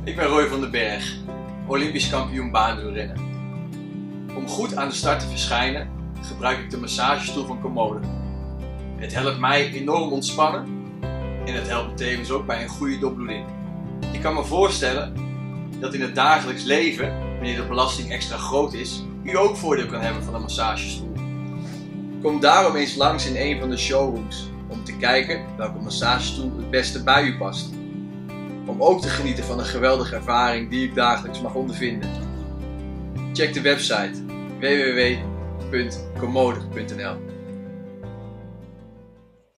Ik ben Roy van den Berg, Olympisch kampioen baanwielrennen. Om goed aan de start te verschijnen gebruik ik de massagestoel van Commode. Het helpt mij enorm ontspannen en het helpt me tevens ook bij een goede doorbloeding. Ik kan me voorstellen dat in het dagelijks leven, wanneer de belasting extra groot is, u ook voordeel kan hebben van een massagestoel. Kom daarom eens langs in een van de showrooms om te kijken welke massagestoel het beste bij u past. Om ook te genieten van een geweldige ervaring die ik dagelijks mag ondervinden. Check de website www.commode.nl